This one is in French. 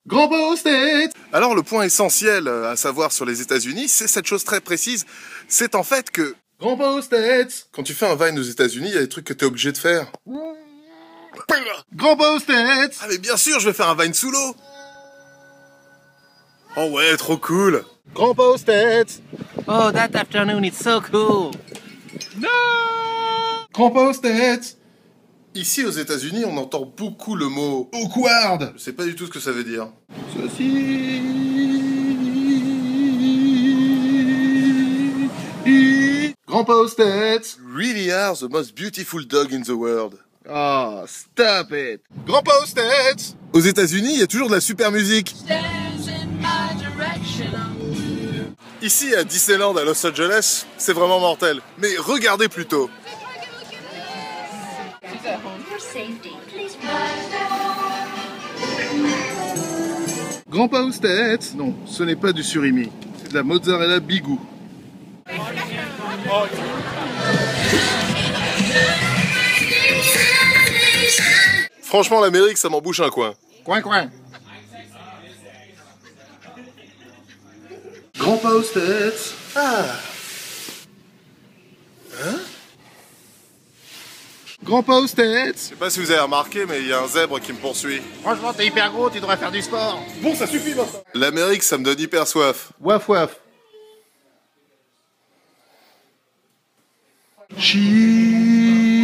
Grandpa aux States. Alors le point essentiel à savoir sur les États-Unis, c'est cette chose très précise, c'est en fait que Grandpa aux States. quand tu fais un Vine aux États-Unis, il y a des trucs que t'es obligé de faire. Grandpa aux States. Ah mais bien sûr, je vais faire un Vine sous l'eau. Oh ouais, trop cool. Grandpa aux States. Oh, that afternoon is so cool. No. Grandpa aux States. Ici aux États-Unis, on entend beaucoup le mot. Awkward. Je sais pas du tout ce que ça veut dire. Ceci. Grandpa aux States. Really are the most beautiful dog in the world. Oh, stop it. Grandpa aux States. Aux États-Unis, il y a toujours de la super musique. Ici à Disneyland à Los Angeles, c'est vraiment mortel. Mais regardez plutôt. Grandpa aux States. Non, ce n'est pas du surimi. C'est de la mozzarella bigou. Franchement, l'Amérique, ça m'en bouche un coin. Coin, coin. Grandpa aux States. Ah. Hein? Grandpa aux States. Je sais pas si vous avez remarqué, mais il y a un zèbre qui me poursuit. Franchement, t'es hyper gros, tu devrais faire du sport. Bon, ça suffit maintenant. L'Amérique, ça me donne hyper soif. Waf waf. Cheese.